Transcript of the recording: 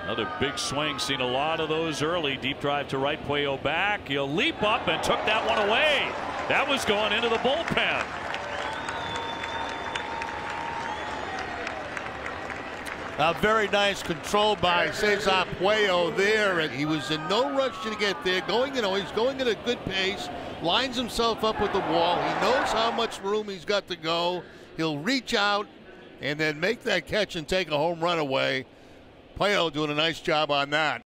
Another big swing. Seen a lot of those early. Deep drive to right. Puello back. He'll leap up and took that one away. That was going into the bullpen. Very nice control by César Puello there, and he was in no rush to get there. He's going at a good pace, lines himself up with the wall. He knows how much room he's got to go. He'll reach out and then make that catch and take a home run away. Puello doing a nice job on that.